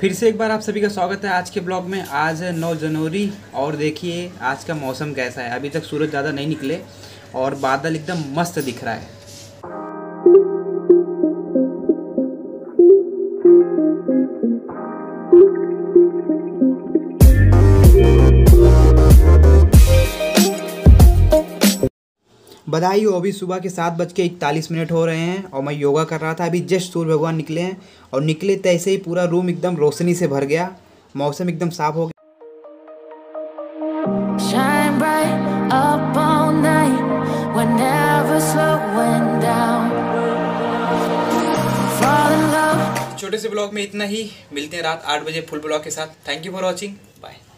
फिर से एक बार आप सभी का स्वागत है आज के ब्लॉग में। आज है 9 जनवरी और देखिए आज का मौसम कैसा है। अभी तक सूरज ज़्यादा नहीं निकले और बादल एकदम मस्त दिख रहा है। बधाई हो, अभी सुबह के 7:41 हो रहे हैं और मैं योगा कर रहा था। अभी जस्ट सूर्य भगवान निकले हैं और निकले तैसे ही पूरा रूम एकदम रोशनी से भर गया, मौसम एकदम साफ हो गया। Shine bright up all night, we're never slowing down. Fall in love. छोटे से ब्लॉग में इतना ही, मिलते हैं रात 8 बजे फुल ब्लॉग के साथ। Thank you for watching, bye.